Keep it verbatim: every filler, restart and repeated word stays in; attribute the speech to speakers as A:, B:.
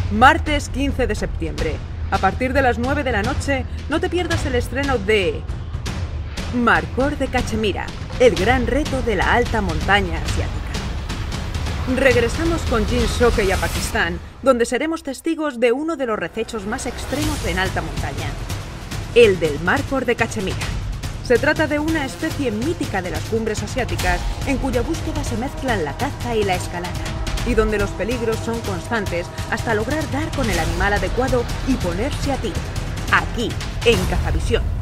A: Martes quince de septiembre. A partir de las nueve de la noche, no te pierdas el estreno de Markhor de Cachemira, el gran reto de la alta montaña asiática. Regresamos con Jin Shokei a Pakistán, donde seremos testigos de uno de los recechos más extremos en alta montaña, el del Markhor de Cachemira. Se trata de una especie mítica de las cumbres asiáticas, en cuya búsqueda se mezclan la caza y la escalada, y donde los peligros son constantes hasta lograr dar con el animal adecuado y ponerse a tiro, aquí, en Cazavisión.